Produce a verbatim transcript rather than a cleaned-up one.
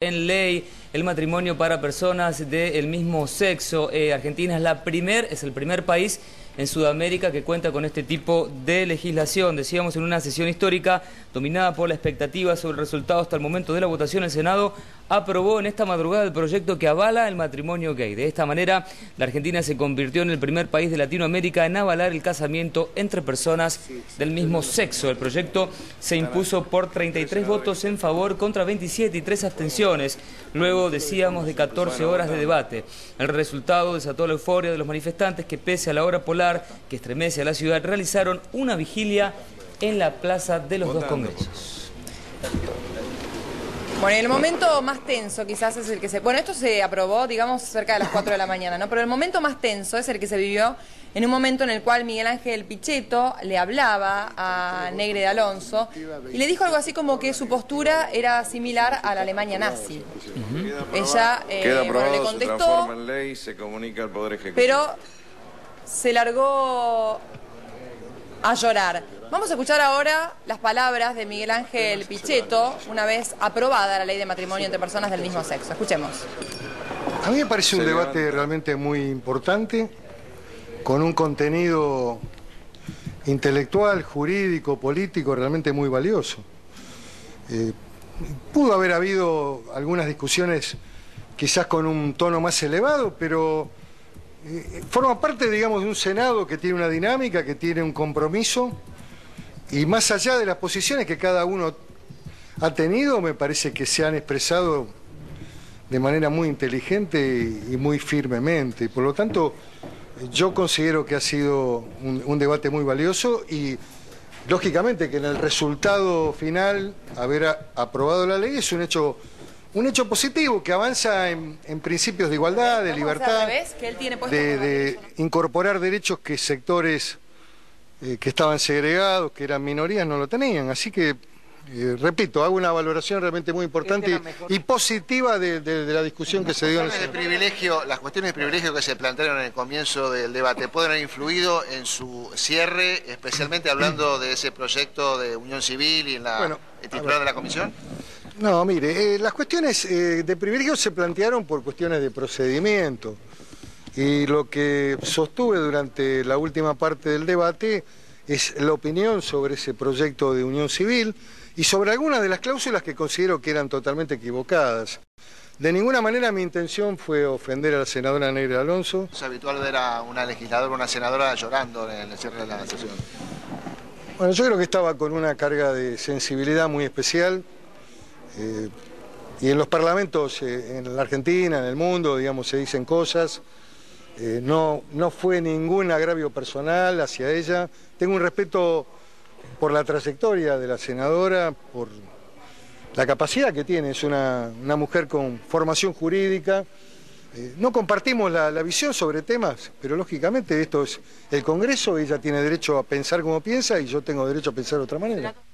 en ley el matrimonio para personas del mismo sexo. Eh, Argentina es, la primer, es el primer país en Sudamérica que cuenta con este tipo de legislación. Decíamos, en una sesión histórica dominada por la expectativa sobre el resultado hasta el momento de la votación, el Senado aprobó en esta madrugada el proyecto que avala el matrimonio gay. De esta manera, la Argentina se convirtió en el primer país de Latinoamérica en avalar el casamiento entre personas del mismo sexo. El proyecto se impuso por treinta y tres votos en favor contra veintisiete y tres abstenciones. Luego, decíamos, de catorce horas de debate. El resultado desató la euforia de los manifestantes que, pese a la hora polar que estremece a la ciudad, realizaron una vigilia en la plaza de los dos congresos. Bueno, el momento más tenso quizás es el que se... Bueno, esto se aprobó, digamos, cerca de las cuatro de la mañana, ¿no? Pero el momento más tenso es el que se vivió en un momento en el cual Miguel Ángel Pichetto le hablaba a Negre de Alonso y le dijo algo así como que su postura era similar a la Alemania nazi. Uh-huh. Ella eh, bueno, le contestó, se en ley, se comunica al Poder Ejecutivo, pero se largó a llorar. Vamos a escuchar ahora las palabras de Miguel Ángel Pichetto una vez aprobada la ley de matrimonio entre personas del mismo sexo. Escuchemos. A mí me parece un debate realmente muy importante, con un contenido intelectual, jurídico, político realmente muy valioso. Eh, pudo haber habido algunas discusiones quizás con un tono más elevado, pero eh, forma parte, digamos, de un Senado que tiene una dinámica, que tiene un compromiso, y más allá de las posiciones que cada uno ha tenido, me parece que se han expresado de manera muy inteligente y muy firmemente. Por lo tanto, yo considero que ha sido un, un debate muy valioso y, lógicamente, que en el resultado final, haber a, aprobado la ley es un hecho, un hecho positivo que avanza en, en principios de igualdad, de libertad, de, de incorporar derechos que sectores eh, que estaban segregados, que eran minorías, no lo tenían. Así que, Eh, repito, hago una valoración realmente muy importante y, y positiva de, de, de la discusión que se dio en el de privilegio, Las cuestiones de privilegio que se plantearon en el comienzo del debate, ¿pueden haber influido en su cierre, especialmente hablando de ese proyecto de unión civil y en la bueno, titular de la comisión? No, mire, eh, las cuestiones eh, de privilegio se plantearon por cuestiones de procedimiento, y lo que sostuve durante la última parte del debate es la opinión sobre ese proyecto de unión civil y sobre algunas de las cláusulas que considero que eran totalmente equivocadas. De ninguna manera mi intención fue ofender a la senadora Negre de Alonso. Es habitual ver a una legisladora o una senadora llorando en el cierre de la sesión. Bueno, yo creo que estaba con una carga de sensibilidad muy especial. Eh, y en los parlamentos, eh, en la Argentina, en el mundo, digamos, se dicen cosas. Eh, no, no fue ningún agravio personal hacia ella. Tengo un respeto por la trayectoria de la senadora, por la capacidad que tiene. Es una, una mujer con formación jurídica. Eh, no compartimos la, la visión sobre temas, pero lógicamente esto es el Congreso, ella tiene derecho a pensar como piensa y yo tengo derecho a pensar de otra manera.